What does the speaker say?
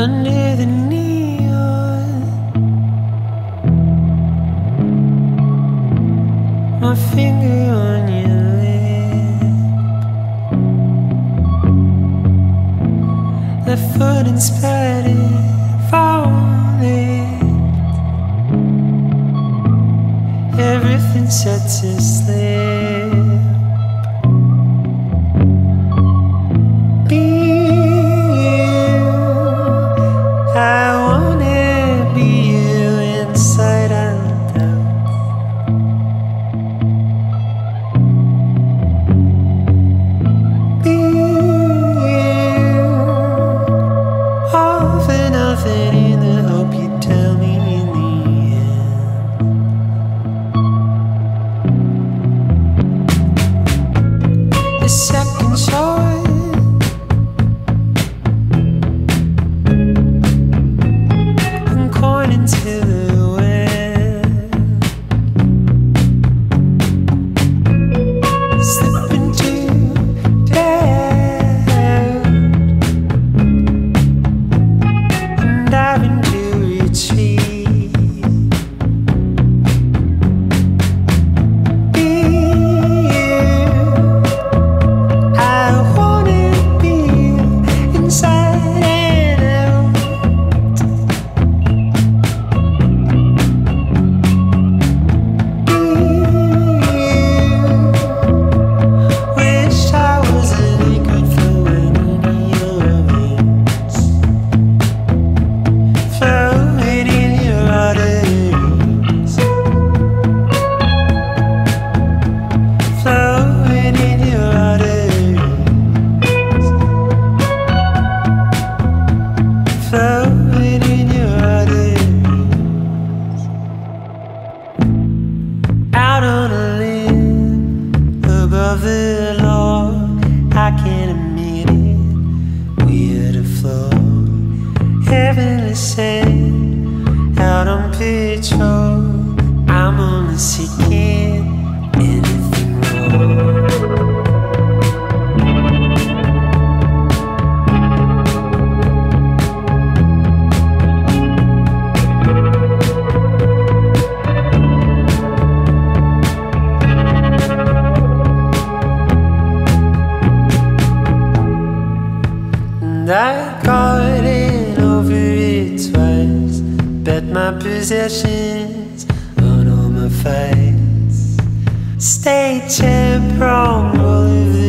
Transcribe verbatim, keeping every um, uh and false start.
under the neon. My finger on your lip, left foot and spattered falling. Everything set to sleep. Be you, I wanna be you inside and out. Be you, all for nothing in the hope you tell me in the end. The second shot, into the wind, slipping to death, and diving to retreat. Be you, I wanna be inside and out. Out on a limb, above the law, I can't admit it. We're the floor, heavenly sent, out on patrol. I'm only seeking anything wrong. And I got in over it twice, bet my possessions on all my fights. State champ wrong all of